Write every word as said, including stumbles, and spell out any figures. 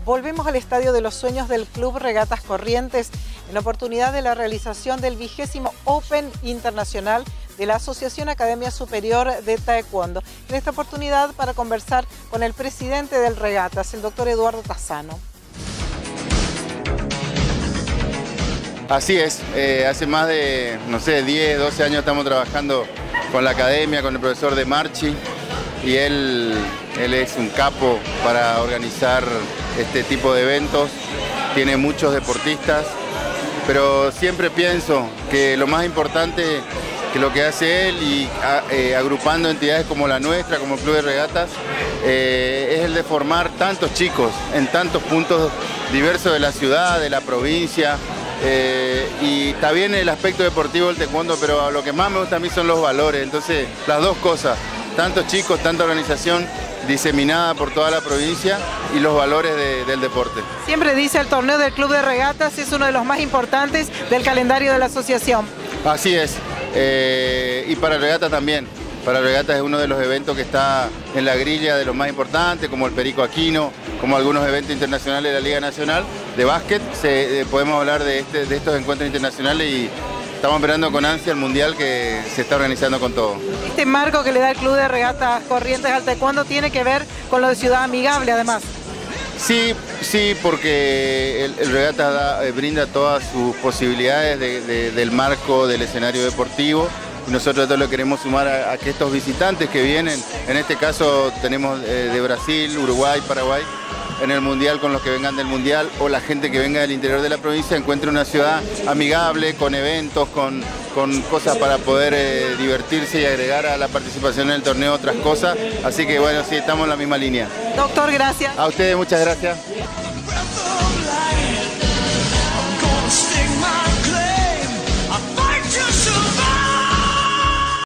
Volvemos al Estadio de los Sueños del Club Regatas Corrientes en oportunidad de la realización del vigésimo Open Internacional de la Asociación Academia Superior de Taekwondo. En esta oportunidad para conversar con el presidente del Regatas, el doctor Eduardo Tassano. Así es, eh, hace más de, no sé, diez, doce años estamos trabajando con la academia, con el profesor De Marchi, y él, él es un capo para organizar este tipo de eventos. Tiene muchos deportistas, pero siempre pienso que lo más importante que lo que hace él y eh, agrupando entidades como la nuestra, como el Club de Regatas, eh, es el de formar tantos chicos en tantos puntos diversos de la ciudad, de la provincia. Eh, y está bien el aspecto deportivo del taekwondo, pero lo que más me gusta a mí son los valores. Entonces, las dos cosas, tantos chicos, tanta organización diseminada por toda la provincia y los valores de, del deporte. Siempre dice el torneo del Club de Regatas es uno de los más importantes del calendario de la asociación. Así es, eh, y para Regatas también. Para Regatas es uno de los eventos que está en la grilla de los más importantes, como el Perico Aquino, como algunos eventos internacionales de la Liga Nacional de Básquet. Se, eh, podemos hablar de, este, de estos encuentros internacionales y estamos esperando con ansia el Mundial que se está organizando con todo. Este marco que le da el Club de Regatas Corrientes al taekwondo tiene que ver con lo de Ciudad Amigable, además. Sí, sí, porque el, el Regatas da, eh, brinda todas sus posibilidades de, de, del marco del escenario deportivo. Nosotros todo lo queremos sumar a, a que estos visitantes que vienen, en este caso tenemos eh, de Brasil, Uruguay, Paraguay, en el Mundial, con los que vengan del Mundial, o la gente que venga del interior de la provincia, encuentre una ciudad amigable, con eventos, con, con cosas para poder eh, divertirse y agregar a la participación en el torneo otras cosas. Así que bueno, sí, estamos en la misma línea. Doctor, gracias. A ustedes muchas gracias.